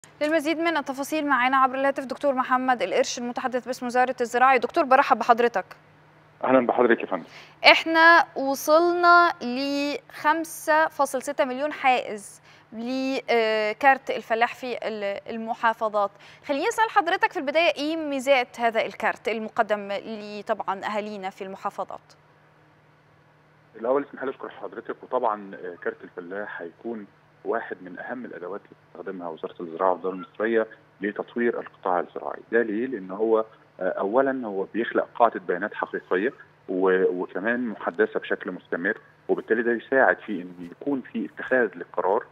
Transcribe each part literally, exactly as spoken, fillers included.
للمزيد من التفاصيل معنا عبر الهاتف دكتور محمد القرش المتحدث باسم وزارة الزراعة. دكتور برحب بحضرتك. اهلا بحضرتك يا فندم. احنا وصلنا ل خمسة فاصلة ستة مليون حائز لكارت الفلاح في المحافظات. خليني اسال حضرتك في البدايه، ايه ميزات هذا الكارت المقدم لطبعا اهالينا في المحافظات؟ الاول اسمح لي اشكر حضرتك، وطبعا كارت الفلاح هيكون واحد من اهم الادوات اللي بتستخدمها وزاره الزراعه والدوله المصريه لتطوير القطاع الزراعي. ده ليه؟ لان هو اولا هو بيخلق قاعده بيانات حقيقيه وكمان محدثه بشكل مستمر، وبالتالي ده يساعد في ان يكون في اتخاذ للقرار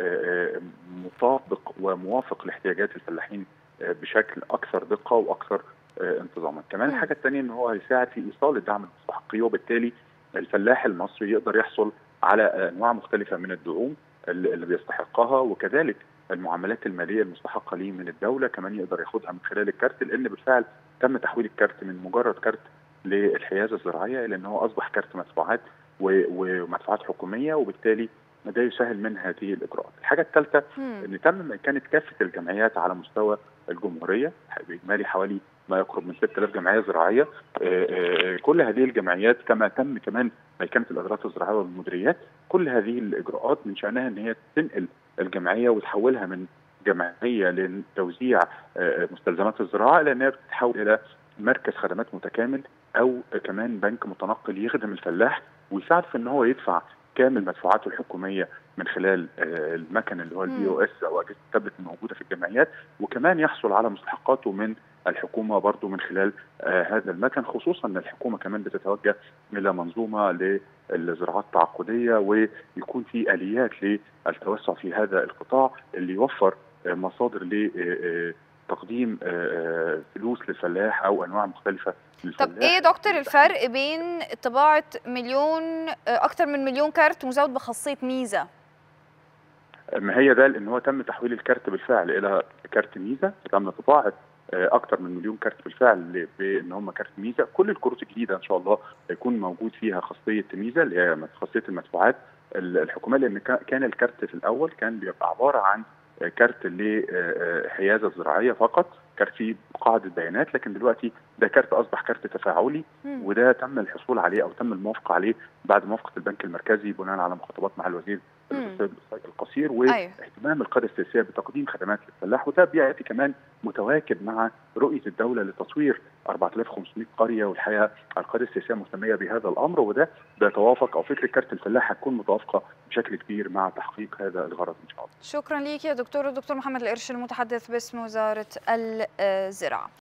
مطابق وموافق لاحتياجات الفلاحين بشكل اكثر دقه واكثر انتظاما. كمان الحاجه الثانيه ان هو هيساعد في ايصال الدعم المستحقيه، وبالتالي الفلاح المصري يقدر يحصل على انواع مختلفه من الدعوم اللي بيستحقها، وكذلك المعاملات الماليه المستحقه ليه من الدوله كمان يقدر ياخدها من خلال الكارت، لان بالفعل تم تحويل الكارت من مجرد كارت للحيازه الزراعيه الى ان هو اصبح كارت مدفوعات ومدفوعات حكوميه، وبالتالي ده يسهل من هذه الاجراءات. الحاجه الثالثه ان تم كانت كافه الجمعيات على مستوى الجمهوريه باجمالي حوالي ما يقرب من ستة آلاف جمعيه زراعيه. كل هذه الجمعيات كما تم كمان ميكنه الادارات الزراعيه والمديريات، كل هذه الاجراءات من شانها ان هي تنقل الجمعيه وتحولها من جمعيه لتوزيع مستلزمات الزراعه الى انها بتتحول الى مركز خدمات متكامل او كمان بنك متنقل يخدم الفلاح ويساعد في ان هو يدفع كامل مدفوعاته الحكوميه من خلال المكن اللي هو البي او اس او اجهزه التابلت الموجوده في الجمعيات، وكمان يحصل على مستحقاته من الحكومه برضه من خلال آه هذا المكن، خصوصا ان الحكومه كمان بتتوجه الى منظومه للزراعات التعاقديه، ويكون في اليات للتوسع في هذا القطاع اللي يوفر آه مصادر لتقديم آه فلوس للفلاح او انواع مختلفه للفلاح. طب ايه دكتور الفرق بين طباعه مليون اكثر من مليون كارت مزود بخاصيه ميزه؟ ما هي ده لان هو تم تحويل الكارت بالفعل الى كارت ميزه، تم طباعه اكثر من مليون كارت بالفعل بان هم كارت ميزه. كل الكروت الجديده ان شاء الله هيكون موجود فيها خاصيه ميزه اللي هي خاصيه المدفوعات الحكوميه، لان كان الكارت في الاول كان بيبقى عباره عن كارت للحيازه الزراعيه فقط، كارت فيه قاعده بيانات، لكن دلوقتي ده كارت اصبح كارت تفاعلي، وده تم الحصول عليه او تم الموافقه عليه بعد موافقه البنك المركزي بناء على مخاطبات مع الوزير الاقتصادي القصير واهتمام القياده السياسيه بتقديم خدمات للفلاح. وده بياتي كمان متواكب مع رؤيه الدوله لتطوير أربعة آلاف وخمسمائة قريه، والحقيقه القياده السياسيه مهتميه بهذا الامر، وده بيتوافق او فكره كارت الفلاح هتكون متوافقه بشكل كبير مع تحقيق هذا الغرض ان شاء الله. شكرا ليك يا دكتور الدكتور محمد القرش المتحدث باسم وزاره الزراعه.